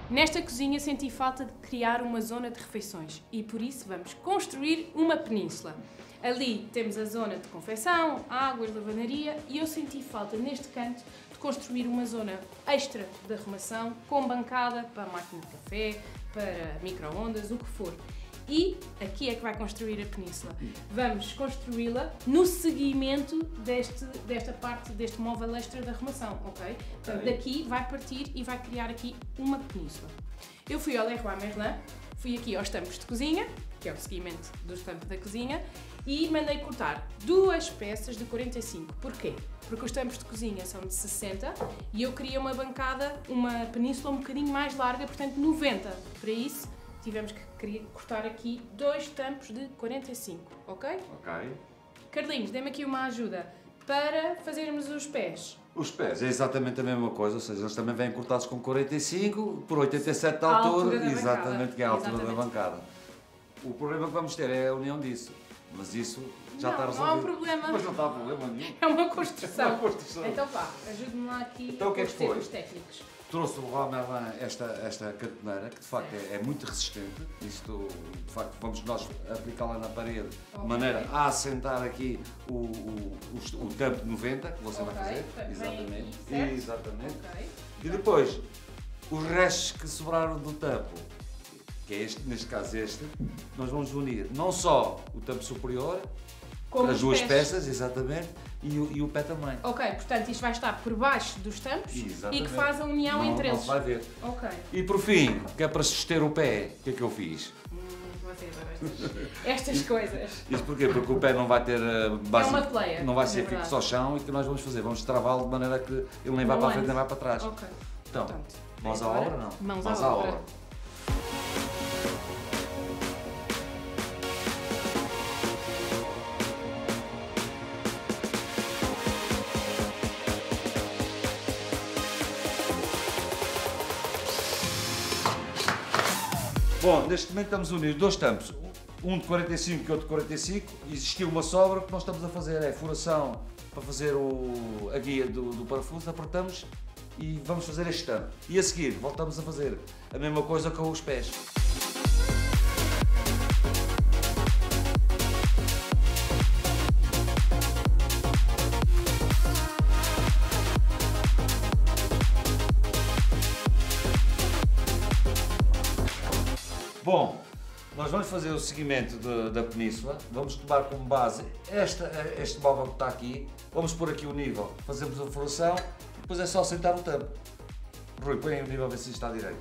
Nesta cozinha senti falta de criar uma zona de refeições e por isso vamos construir uma península. Ali temos a zona de confecção, águas, lavanaria e eu senti falta neste canto de construir uma zona extra de arrumação com bancada para a máquina de café, para micro-ondas, o que for. E aqui é que vai construir a península. Vamos construí-la no seguimento desta parte, deste móvel extra da arrumação, ok? Portanto, daqui vai partir e vai criar aqui uma península. Eu fui ao Leroy Merlin, fui aqui aos tampos de cozinha, que é o seguimento dos tampos da cozinha, e mandei cortar 2 peças de 45. Porquê? Porque os tampos de cozinha são de 60 e eu queria uma bancada, uma península um bocadinho mais larga, portanto 90. Para isso, tivemos que cortar aqui 2 tampos de 45, ok? Ok. Carlinhos, dê-me aqui uma ajuda para fazermos os pés. Os pés é exatamente a mesma coisa, ou seja, eles também vêm cortados com 45 por 87 de altura, exatamente, que é a altura da bancada. O problema que vamos ter é a união disso, mas isso já está resolvido. Não há um problema. Mas não está problema nenhum. É uma construção. É uma construção. Então vá, ajude-me lá aqui então, com os termos técnicos. Trouxe o Leroy Merlin esta cantoneira, que de facto é muito resistente. Isto, de facto, vamos nós aplicá-la na parede de maneira a assentar aqui o tampo 90, que você vai fazer. Exatamente. Aqui, exatamente. Okay. E depois, os restos que sobraram do tampo, que é este, neste caso este, nós vamos unir não só o tampo superior, como as 2 peças, exatamente, e o pé também. Ok, portanto isto vai estar por baixo dos tampos exatamente. E que faz a união entre eles. Não vai ver. Ok. E por fim, que é para suster o pé, o que é que eu fiz? Estas coisas. Isto porquê? Porque o pé não vai ter base, uma pleia, não vai ser fixo ao chão e o que nós vamos fazer? Vamos travá-lo de maneira que ele nem vai para a frente nem vai para trás. Ok. Então, portanto, mãos à obra? Não. Mãos à obra. Bom, neste momento estamos a unir 2 tampos, um de 45 e outro de 45, e existiu uma sobra. O que nós estamos a fazer é furação para fazer a guia do parafuso, apertamos e vamos fazer este tampo. E a seguir voltamos a fazer a mesma coisa com os pés. Bom, nós vamos fazer o seguimento da península, vamos tomar como base este móvel que está aqui, vamos pôr aqui o nível, fazemos a furação e depois é só sentar o tampo. Rui, põe aí o nível a ver se está direito.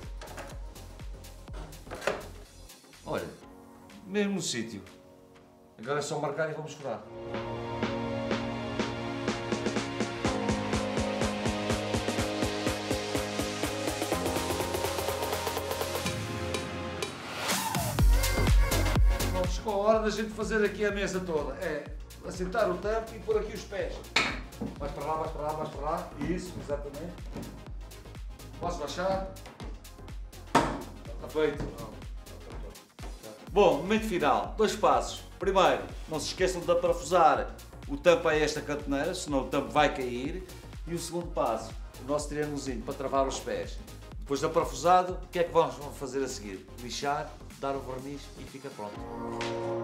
Olha, mesmo no sítio. Agora é só marcar e vamos furar. Chegou a hora da gente fazer aqui a mesa toda. É assentar o tampo e pôr aqui os pés. Vais para lá, vais para lá, vais para lá. Isso, exatamente. Posso baixar? Está feito. Bom, momento final. 2 passos. Primeiro, não se esqueçam de parafusar o tampo a esta cantoneira, senão o tampo vai cair. E o segundo passo, o nosso triângulozinho para travar os pés. Depois de parafusado, o que é que vamos fazer a seguir? Lixar, dar o verniz e fica pronto.